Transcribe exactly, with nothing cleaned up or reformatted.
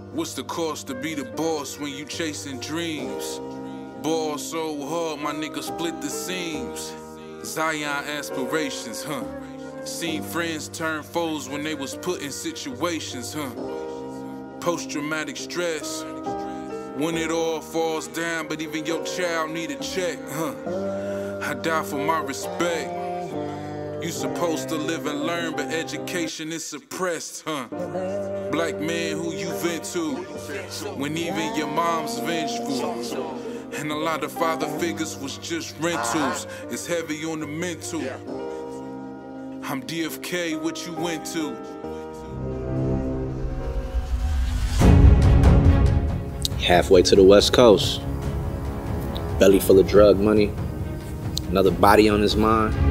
What's the cost to be the boss when you chasing dreams? Ball so hard, my nigga split the seams. Zion aspirations, huh? Seen friends turn foes when they was put in situations, huh? Post-traumatic stress, when it all falls down, but even your child need a check, huh? I die for my respect. You supposed to live and learn, but education is suppressed, huh? Black man who you vent to, when even your mom's vengeful. And a lot of father figures was just rentals. It's heavy on the mental. I'm D F K, what you went to? Halfway to the West Coast. Belly full of drug money. Another body on his mind.